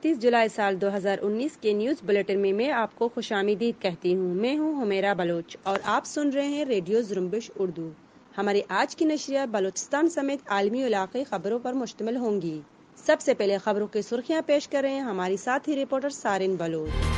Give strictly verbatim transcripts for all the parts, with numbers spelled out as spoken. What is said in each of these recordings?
انتیس جولائی سال دو ہزار انیس کے نیوز بلیٹن میں میں آپ کو خوش آمدید کہتی ہوں۔ میں ہوں حمیرہ بلوچ اور آپ سن رہے ہیں ریڈیو زرمبش اردو۔ ہماری آج کی نشریات بلوچستان سمیت عالمی علاقائی خبروں پر مشتمل ہوں گی۔ سب سے پہلے خبروں کی سرخیاں پیش کر رہے ہیں ہماری ساتھی رپورٹر سارن بلوچ۔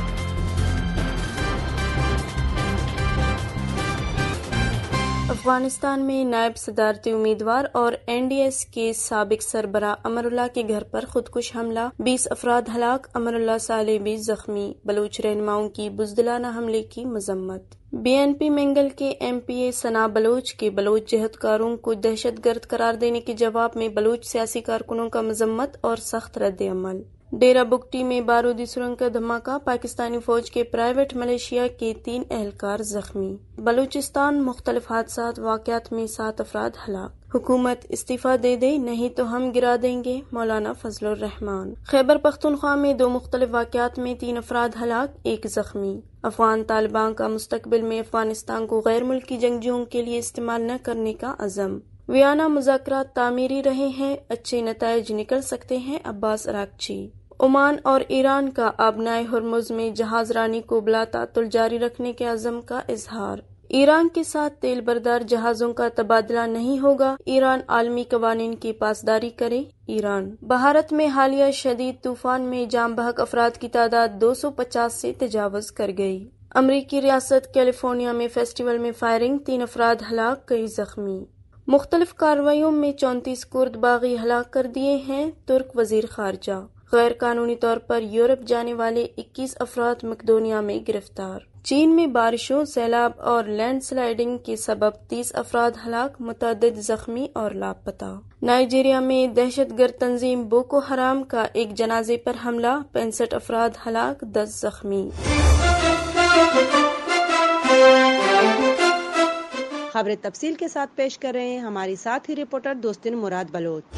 افغانستان میں نائب صدارتی امیدوار اور این ڈی ایس کے سابق سربراہ امر اللہ کے گھر پر خودکش حملہ، بیس افراد ہلاک، امر اللہ صالح بھی زخمی، بلوچ رہنماؤں کی بزدلانہ حملے کی مذمت۔ بی این پی منگل کے ایم پی اے ثنا بلوچ کے بلوچ جہدکاروں کو دہشت گرد قرار دینے کے جواب میں بلوچ سیاسی کارکنوں کا مذمت اور سخت رد عمل۔ ڈیرہ بگٹی میں بارودی سرنگ کا دھماکہ، پاکستانی فوج کے پرائیویٹ ملیشیا کے تین اہلکار زخمی۔ بلوچستان مختلف حادثات واقعات میں سات افراد ہلاک، حکومت استعفیٰ دے دے نہیں تو ہم گرا دیں گے، مولانا فضل الرحمان۔ خیبر پختونخوا میں دو مختلف واقعات میں تین افراد ہلاک، ایک زخمی۔ افغان طالبان کا مستقبل میں افغانستان کو غیر ملکی جنگجوؤں کے لیے استعمال نہ کرنے کا عزم۔ ویانا مذاکرات تعمیری رہے ہیں، اچھے نتائج نکل سکتے ہیں، عباس اراکچی۔ عمان اور ایران کا آبنائے ہرمز میں جہاز رانی کو بلا تعطل جاری رکھنے کے عزم کا اظہار۔ ایران کے ساتھ تیل بردار جہازوں کا تبادلہ نہیں ہوگا، ایران عالمی قوانین کی پاسداری کرے، ایران۔ بھارت میں حالیہ شدید طوفان میں جاں بحق افراد کی تعداد دو سو پچاس سے تجاوز کر گئی۔ امریکی ریاست کیلیفورنیا میں فیسٹیول میں فائرنگ، تین افراد ہلاک، کئی زخمی۔ مختلف کارروائیوں میں چونتیس کرد باغی ہلاک کر دیے ہیں، ترک وزیر خارجہ۔ غیر قانونی طور پر یورپ جانے والے اکیس افراد مقدونیہ میں گرفتار۔ چین میں بارشوں، سیلاب اور لینڈ سلائیڈنگ کے سبب تیس افراد ہلاک، متعدد زخمی اور لاپتہ۔ نائجیریا میں دہشت گرد تنظیم بوکو حرام کا ایک جنازے پر حملہ، پینسٹھ افراد ہلاک، دس زخمی۔ خبریں تفصیل کے ساتھ پیش کر رہے ہیں ہماری ساتھی رپورٹر دوستن مراد بلوچ۔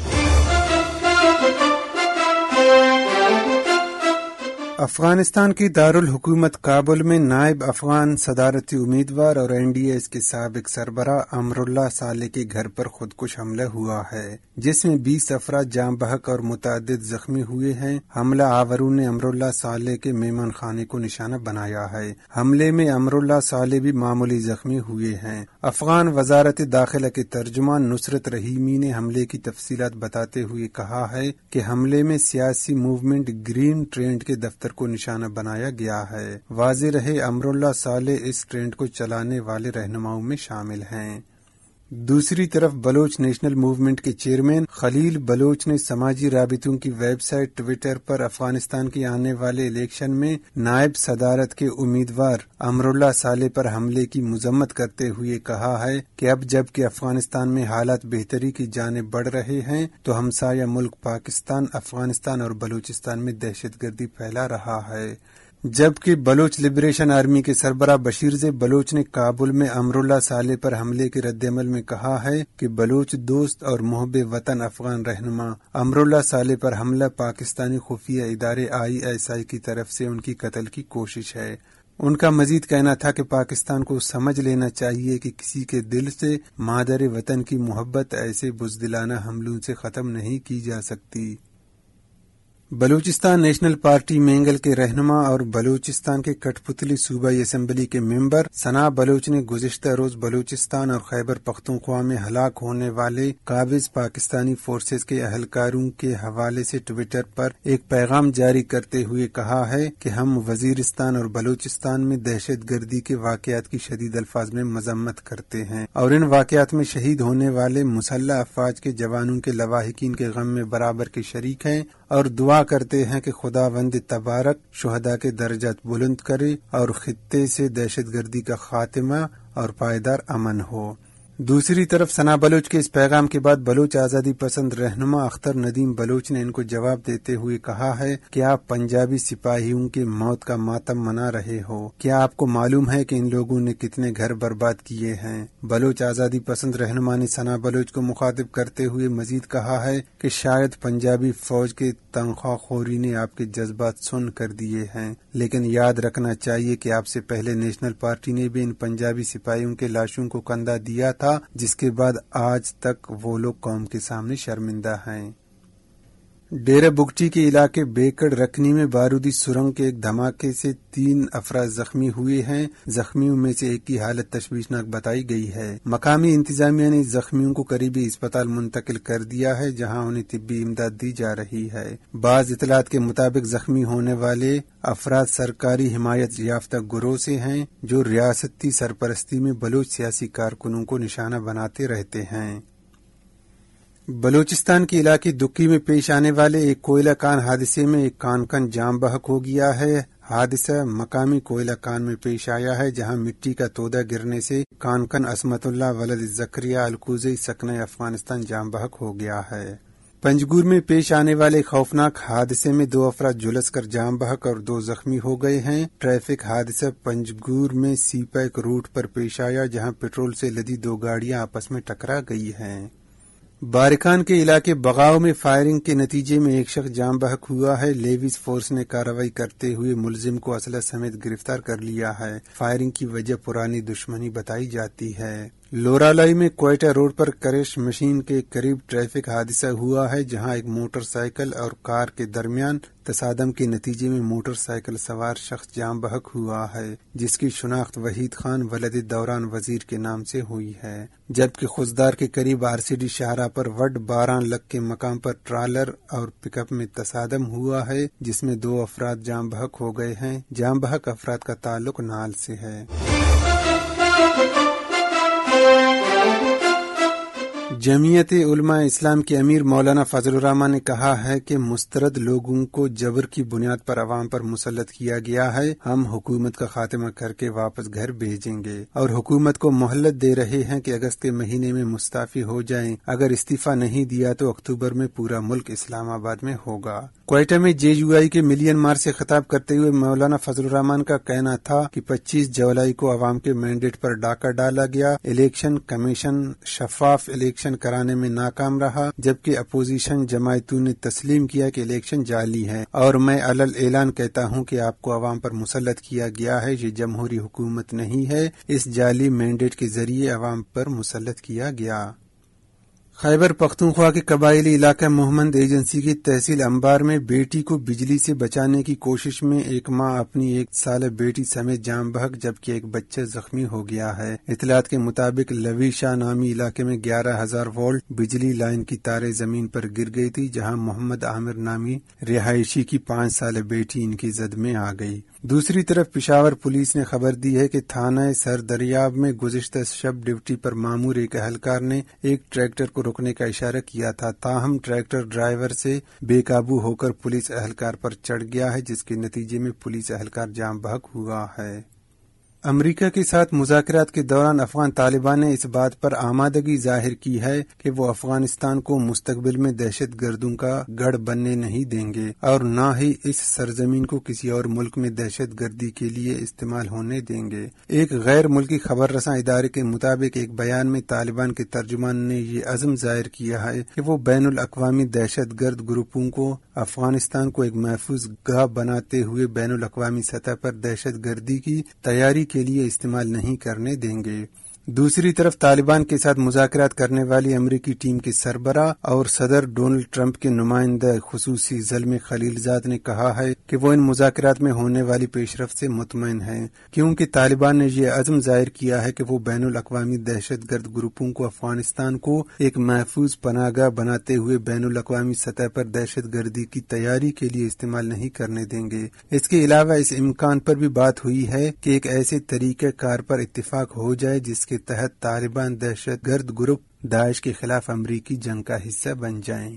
افغانستان کی دارالحکومت کابل میں نائب افغان صدارتی امیدوار اور این ڈی ایس کے سابق سربراہ امر اللہ صالح کے گھر پر خودکش حملہ ہوا ہے، جس میں بیس افراد جاں بحق اور متعدد زخمی ہوئے ہیں۔ حملہ آوروں نے امر اللہ صالح کے مہمان خانے کو نشانہ بنایا ہے۔ حملے میں امر اللہ صالح بھی معمولی زخمی ہوئے ہیں۔ افغان وزارت داخلہ کے ترجمان نصرت رحیمی نے حملے کی تفصیلات بتاتے ہوئے کہا ہے کہ حملے میں سیاسی موومنٹ گرین ٹرینڈ کے دفتر کو نشانہ بنایا گیا ہے۔ واضح رہے امر اللہ صالح اس ٹرینڈ کو چلانے والے رہنماؤں میں شامل ہیں۔ دوسری طرف بلوچ نیشنل موومنٹ کے چیئرمین خلیل بلوچ نے سماجی رابطوں کی ویب سائٹ ٹویٹر پر افغانستان کے آنے والے الیکشن میں نائب صدارت کے امیدوار امر اللہ صالح پر حملے کی مذمت کرتے ہوئے کہا ہے کہ اب جب کہ افغانستان میں حالات بہتری کی جانب بڑھ رہے ہیں تو ہمسایہ ملک پاکستان افغانستان اور بلوچستان میں دہشت گردی پھیلا رہا ہے۔ جبکہ بلوچ لبریشن آرمی کے سربراہ بشیرزے بلوچ نے کابل میں امر اللہ صالح پر حملے کے رد عمل میں کہا ہے کہ بلوچ دوست اور محب وطن افغان رہنما امر اللہ صالح پر حملہ پاکستانی خفیہ ادارے آئی ایس آئی کی طرف سے ان کی قتل کی کوشش ہے۔ ان کا مزید کہنا تھا کہ پاکستان کو سمجھ لینا چاہیے کہ کسی کے دل سے مادر وطن کی محبت ایسے بزدلانہ حملوں سے ختم نہیں کی جا سکتی۔ بلوچستان نیشنل پارٹی مینگل کے رہنما اور بلوچستان کے کٹ پتلی صوبائی اسمبلی کے ممبر ثنا بلوچ نے گزشتہ روز بلوچستان اور خیبر پختونخوا میں ہلاک ہونے والے قابض پاکستانی فورسز کے اہلکاروں کے حوالے سے ٹویٹر پر ایک پیغام جاری کرتے ہوئے کہا ہے کہ ہم وزیرستان اور بلوچستان میں دہشت گردی کے واقعات کی شدید الفاظ میں مذمت کرتے ہیں اور ان واقعات میں شہید ہونے والے مسلح افواج کے جوانوں کے لواحقین کے غم میں برابر کے شریک ہیں اور دعا کرتے ہیں کہ خداوند تبارک شہداء کے درجات بلند کرے اور خطے سے دہشت گردی کا خاتمہ اور پائیدار امن ہو۔ دوسری طرف ثنا بلوچ کے اس پیغام کے بعد بلوچ آزادی پسند رہنما اختر ندیم بلوچ نے ان کو جواب دیتے ہوئے کہا ہے کہ آپ پنجابی سپاہیوں کے موت کا ماتم منا رہے ہو، کیا آپ کو معلوم ہے کہ ان لوگوں نے کتنے گھر برباد کیے ہیں؟ بلوچ آزادی پسند رہنما نے ثنا بلوچ کو مخاطب کرتے ہوئے مزید کہا ہے کہ شاید پنجابی فوج کے تنخواہ خوری نے آپ کے جذبات سن کر دیے ہیں، لیکن یاد رکھنا چاہیے کہ آپ سے پہلے نیشنل پارٹی نے بھی ان پنجابی سپاہیوں کے لاشوں کو کندھا دیا تھا، جس کے بعد آج تک وہ لوگ قوم کے سامنے شرمندہ ہیں۔ ڈیرہ بگٹی کے علاقے بیکڑ رکنی میں بارودی سرنگ کے ایک دھماکے سے تین افراد زخمی ہوئے ہیں۔ زخمیوں میں سے ایک کی حالت تشویشناک بتائی گئی ہے۔ مقامی انتظامیہ نے زخمیوں کو قریبی اسپتال منتقل کر دیا ہے، جہاں انہیں طبی امداد دی جا رہی ہے۔ بعض اطلاعات کے مطابق زخمی ہونے والے افراد سرکاری حمایت یافتہ گروہ سے ہیں، جو ریاستی سرپرستی میں بلوچ سیاسی کارکنوں کو نشانہ بناتے رہتے ہیں۔ بلوچستان کے علاقے دکی میں پیش آنے والے ایک کوئلہ کان حادثے میں ایک کان کن جام بحق ہو گیا ہے۔ حادثہ مقامی کوئلہ کان میں پیش آیا ہے، جہاں مٹی کا تودا گرنے سے کان کن عصمت اللہ ولد زکریہ الکوزئی سکنہ افغانستان جام بحق ہو گیا ہے۔ پنجگور میں پیش آنے والے خوفناک حادثے میں دو افراد جھلس کر جام بحق اور دو زخمی ہو گئے ہیں۔ ٹریفک حادثہ پنجگور میں سی پیک روٹ پر پیش آیا، جہاں پیٹرول سے لدی دو گاڑیاں آپس میں ٹکرا گئی ہیں۔ بارکان کے علاقے بغاؤ میں فائرنگ کے نتیجے میں ایک شخص جام بحق ہوا ہے۔ لیویز فورس نے کارروائی کرتے ہوئے ملزم کو اسلحہ سمیت گرفتار کر لیا ہے۔ فائرنگ کی وجہ پرانی دشمنی بتائی جاتی ہے۔ لورالائی میں کوئٹہ روڈ پر کرش مشین کے قریب ٹریفک حادثہ ہوا ہے، جہاں ایک موٹر سائیکل اور کار کے درمیان تصادم کے نتیجے میں موٹر سائیکل سوار شخص جام بحق ہوا ہے، جس کی شناخت وحید خان ولد دوران وزیر کے نام سے ہوئی ہے، جبکہ خضدار کے قریب آر سی ڈی شاہراہ پر وڈ باران لگ کے مقام پر ٹرالر اور پک اپ میں تصادم ہوا ہے، جس میں دو افراد جام بحق ہو گئے ہیں۔ جام بحق افراد کا تعلق نال سے ہے۔ جمعیت علماء اسلام کے امیر مولانا فضل الرحمان نے کہا ہے کہ مسترد لوگوں کو جبر کی بنیاد پر عوام پر مسلط کیا گیا ہے۔ ہم حکومت کا خاتمہ کر کے واپس گھر بھیجیں گے اور حکومت کو مہلت دے رہے ہیں کہ اگست کے مہینے میں مستعفی ہو جائیں۔ اگر استعفی نہیں دیا تو اکتوبر میں پورا ملک اسلام آباد میں ہوگا۔ کوئٹہ میں جے یو آئی کے ملین مارچ سے خطاب کرتے ہوئے مولانا فضل الرحمان کا کہنا تھا کہ پچیس جولائی کو عوام کے مینڈیٹ پر ڈاکہ ڈالا گیا۔ الیکشن کمیشن شفاف الیکشن کرانے میں ناکام رہا، جبکہ اپوزیشن جماعتوں نے تسلیم کیا کہ الیکشن جعلی ہے، اور میں علل اعلان کہتا ہوں کہ آپ کو عوام پر مسلط کیا گیا ہے۔ یہ جمہوری حکومت نہیں ہے، اس جعلی مینڈیٹ کے ذریعے عوام پر مسلط کیا گیا۔ خیبر پختونخوا کے قبائلی علاقہ محمد ایجنسی کی تحصیل انبار میں بیٹی کو بجلی سے بچانے کی کوشش میں ایک ماں اپنی ایک سالہ بیٹی سمیت جام بحق جبکہ ایک بچہ زخمی ہو گیا ہے۔ اطلاعات کے مطابق لوی شاہ نامی علاقے میں گیارہ ہزار وولٹ بجلی لائن کی تاریں زمین پر گر گئی تھی، جہاں محمد عامر نامی رہائشی کی پانچ سالہ بیٹی ان کی زد میں آ گئی۔ دوسری طرف پشاور پولیس نے خبر دی ہے کہ تھانہ سر دریاب میں گزشتہ شب ڈیوٹی پر مامور ایک اہلکار نے ایک ٹریکٹر کو روکنے کا اشارہ کیا تھا، تاہم ٹریکٹر ڈرائیور سے بے قابو ہو کر پولیس اہلکار پر چڑھ گیا ہے، جس کے نتیجے میں پولیس اہلکار جام بحق ہوا ہے۔ امریکہ کے ساتھ مذاکرات کے دوران افغان طالبان نے اس بات پر آمادگی ظاہر کی ہے کہ وہ افغانستان کو مستقبل میں دہشت گردوں کا گڑھ بننے نہیں دیں گے اور نہ ہی اس سرزمین کو کسی اور ملک میں دہشت گردی کے لیے استعمال ہونے دیں گے۔ ایک غیر ملکی خبر رساں ادارے کے مطابق ایک بیان میں طالبان کے ترجمان نے یہ عزم ظاہر کیا ہے کہ وہ بین الاقوامی دہشت گرد گروپوں کو افغانستان کو ایک محفوظ گاہ بناتے ہوئے بین الاقوامی سطح پر دہشت گردی کی تیاری کے لیے استعمال نہیں کرنے دیں گے۔ دوسری طرف طالبان کے ساتھ مذاکرات کرنے والی امریکی ٹیم کے سربراہ اور صدر ڈونلڈ ٹرمپ کے نمائندہ خصوصی زلمے خلیل زاد نے کہا ہے کہ وہ ان مذاکرات میں ہونے والی پیش رفت سے مطمئن ہیں، کیونکہ طالبان نے یہ عزم ظاہر کیا ہے کہ وہ بین الاقوامی دہشت گرد گروپوں کو افغانستان کو ایک محفوظ پناہ گاہ بناتے ہوئے بین الاقوامی سطح پر دہشت گردی کی تیاری کے لیے استعمال نہیں کرنے دیں گے۔ اس کے علاوہ اس امکان پر بھی بات ہوئی ہے کہ ایک ایسے طریقہ کار پر اتفاق ہو جائے جس کے تحت طالبان دہشت گرد گروپ داعش کے خلاف امریکی جنگ کا حصہ بن جائیں۔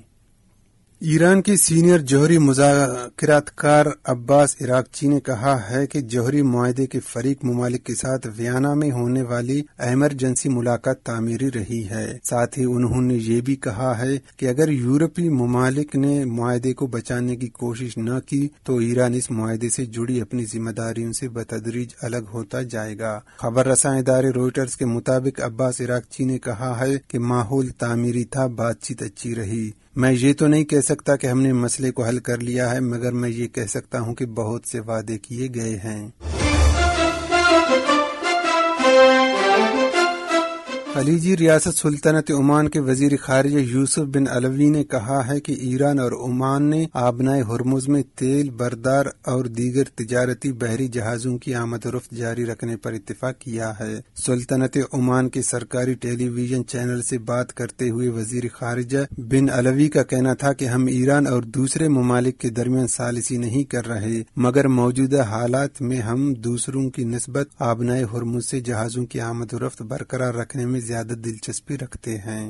ایران کے سینئر جوہری مذاکرات کار عباس عراقچی نے کہا ہے کہ جوہری معاہدے کے فریق ممالک کے ساتھ ویانا میں ہونے والی ایمرجنسی ملاقات تعمیری رہی ہے۔ ساتھ ہی انہوں نے یہ بھی کہا ہے کہ اگر یورپی ممالک نے معاہدے کو بچانے کی کوشش نہ کی تو ایران اس معاہدے سے جڑی اپنی ذمہ داریوں سے بتدریج الگ ہوتا جائے گا۔ خبر رساں ادارے روئٹرز کے مطابق عباس عراقچی نے کہا ہے کہ ماحول تعمیری تھا، بات چیت اچھی رہی۔ میں یہ تو نہیں کہہ سکتا کہ ہم نے مسئلے کو حل کر لیا ہے، مگر میں یہ کہہ سکتا ہوں کہ بہت سے وعدے کیے گئے ہیں۔ خلیجی ریاست سلطنت عمان کے وزیر خارجہ یوسف بن علوی نے کہا ہے کہ ایران اور عمان نے آبنائے ہرمز میں تیل بردار اور دیگر تجارتی بحری جہازوں کی آمد و رفت جاری رکھنے پر اتفاق کیا ہے۔ سلطنت عمان کے سرکاری ٹیلی ویژن چینل سے بات کرتے ہوئے وزیر خارجہ بن علوی کا کہنا تھا کہ ہم ایران اور دوسرے ممالک کے درمیان ثالثی نہیں کر رہے، مگر موجودہ حالات میں ہم دوسروں کی نسبت آبنائے ہرمز سے جہازوں کی آمد و رفت برقرار رکھنے میں زیادہ دلچسپی رکھتے ہیں۔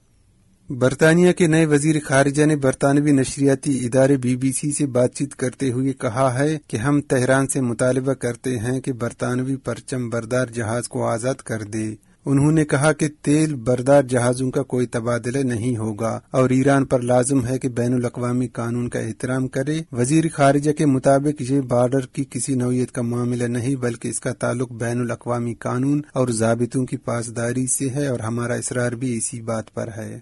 برطانیہ کے نئے وزیر خارجہ نے برطانوی نشریاتی ادارے بی بی سی سے بات چیت کرتے ہوئے کہا ہے کہ ہم تہران سے مطالبہ کرتے ہیں کہ برطانوی پرچم بردار جہاز کو آزاد کر دے۔ انہوں نے کہا کہ تیل بردار جہازوں کا کوئی تبادلہ نہیں ہوگا اور ایران پر لازم ہے کہ بین الاقوامی قانون کا احترام کرے۔ وزیر خارجہ کے مطابق یہ بارڈر کی کسی نوعیت کا معاملہ نہیں بلکہ اس کا تعلق بین الاقوامی قانون اور ضابطوں کی پاسداری سے ہے اور ہمارا اصرار بھی اسی بات پر ہے۔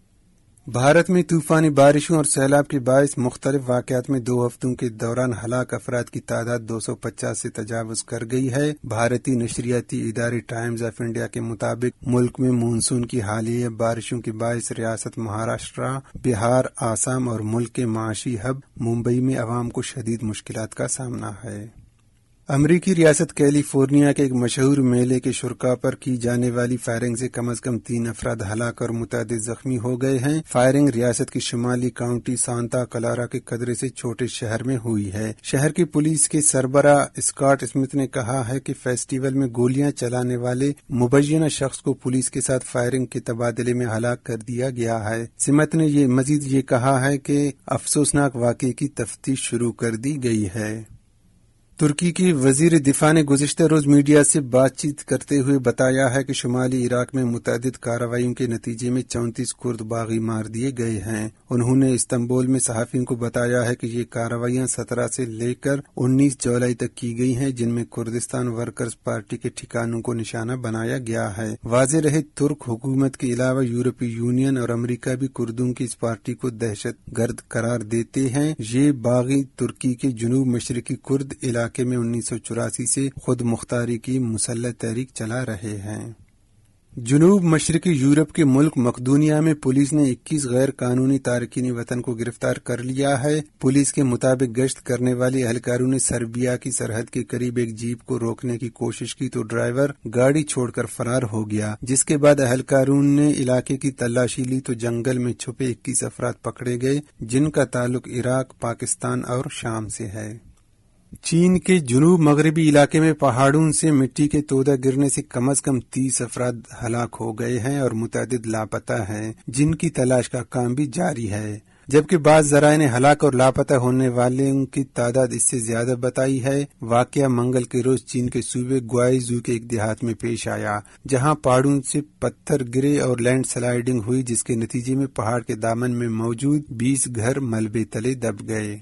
بھارت میں طوفانی بارشوں اور سیلاب کے باعث مختلف واقعات میں دو ہفتوں کے دوران ہلاک افراد کی تعداد دو سو پچاس سے تجاوز کر گئی ہے۔ بھارتی نشریاتی ادارے ٹائمز آف انڈیا کے مطابق ملک میں مونسون کی حالیہ بارشوں کے باعث ریاست مہاراشٹرا، بہار، آسام اور ملک کے معاشی ہب ممبئی میں عوام کو شدید مشکلات کا سامنا ہے۔ امریکی ریاست کیلیفورنیا کے ایک مشہور میلے کے شرکاء پر کی جانے والی فائرنگ سے کم از کم تین افراد ہلاک اور متعدد زخمی ہو گئے ہیں۔ فائرنگ ریاست کی شمالی کاؤنٹی سانتا کلارا کے قدرے سے چھوٹے شہر میں ہوئی ہے۔ شہر کی پولیس کے سربراہ اسکاٹ اسمتھ نے کہا ہے کہ فیسٹیول میں گولیاں چلانے والے مبینہ شخص کو پولیس کے ساتھ فائرنگ کے تبادلے میں ہلاک کر دیا گیا ہے۔ اسمتھ نے یہ مزید یہ کہا ہے کہ افسوسناک واقعے کی تفتیش شروع کر دی گئی ہے۔ ترکی کی وزیر دفاع نے گزشتہ روز میڈیا سے بات چیت کرتے ہوئے بتایا ہے کہ شمالی عراق میں متعدد کارروائیوں کے نتیجے میں چونتیس کرد باغی مار دیے گئے ہیں۔ انہوں نے استنبول میں صحافیوں کو بتایا ہے کہ یہ کارروائیاں سترہ سے لے کر انیس جولائی تک کی گئی ہیں، جن میں کردستان ورکرز پارٹی کے ٹھکانوں کو نشانہ بنایا گیا ہے۔ واضح رہے ترک حکومت کے علاوہ یورپی یونین اور امریکہ بھی کردوں کی اس پارٹی کو دہشت گرد قرار دیتے ہیں۔ یہ باغی ترکی کے جنوب مشرقی کرد علاقے میں انیس سو چوراسی سے خود مختاری کی مسلح تحریک چلا رہے ہیں۔ جنوب مشرقی یورپ کے ملک مقدونیہ میں پولیس نے اکیس غیر قانونی تارکین وطن کو گرفتار کر لیا ہے۔ پولیس کے مطابق گشت کرنے والے اہلکاروں نے سربیا کی سرحد کے قریب ایک جیپ کو روکنے کی کوشش کی تو ڈرائیور گاڑی چھوڑ کر فرار ہو گیا، جس کے بعد اہلکاروں نے علاقے کی تلاشی لی تو جنگل میں چھپے اکیس افراد پکڑے گئے، جن کا تعلق عراق، پاکستان اور شام سے ہے۔ چین کے جنوب مغربی علاقے میں پہاڑوں سے مٹی کے تودہ گرنے سے کم از کم تیس افراد ہلاک ہو گئے ہیں اور متعدد لاپتہ ہیں، جن کی تلاش کا کام بھی جاری ہے، جبکہ بعض ذرائع نے ہلاک اور لاپتہ ہونے والوں کی تعداد اس سے زیادہ بتائی ہے۔ واقعہ منگل کے روز چین کے صوبے گوائزو کے ایک دیہات میں پیش آیا، جہاں پہاڑوں سے پتھر گرے اور لینڈ سلائیڈنگ ہوئی، جس کے نتیجے میں پہاڑ کے دامن میں موجود بیس گھر ملبے تلے دب گئے۔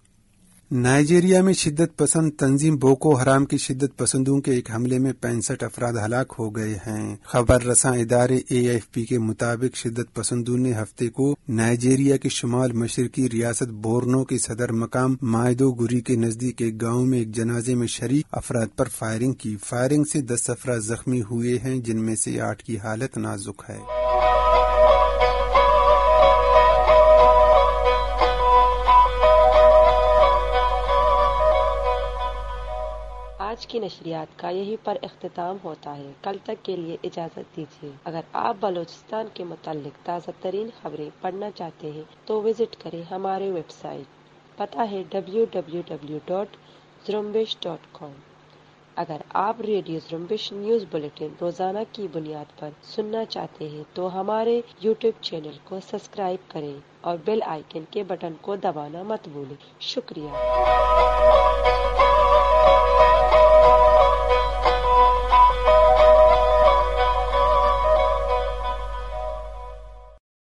نائجیریا میں شدت پسند تنظیم بوکو حرام کی شدت پسندوں کے ایک حملے میں پینسٹھ افراد ہلاک ہو گئے ہیں۔ خبر رساں ادارے اے ایف پی کے مطابق شدت پسندوں نے ہفتے کو نائجیریا کے شمال مشرقی ریاست بورنو کے صدر مقام مائدو گری کے نزدیک ایک گاؤں میں ایک جنازے میں شریک افراد پر فائرنگ کی۔ فائرنگ سے دس افراد زخمی ہوئے ہیں، جن میں سے آٹھ کی حالت نازک ہے۔ آج کی نشریات کا یہی پر اختتام ہوتا ہے۔ کل تک کے لیے اجازت دیجیے۔ اگر آپ بلوچستان کے متعلق تازہ ترین خبریں پڑھنا چاہتے ہیں تو وزٹ کریں ہمارے ویب سائٹ، پتہ ہے W W W dot Zrumbesh dot com. اگر آپ ریڈیو زرمبش نیوز بلیٹن روزانہ کی بنیاد پر سننا چاہتے ہیں تو ہمارے یوٹیوب چینل کو سبسکرائب کریں اور بیل آئیکن کے بٹن کو دبانا مت بھولیں۔ شکریہ۔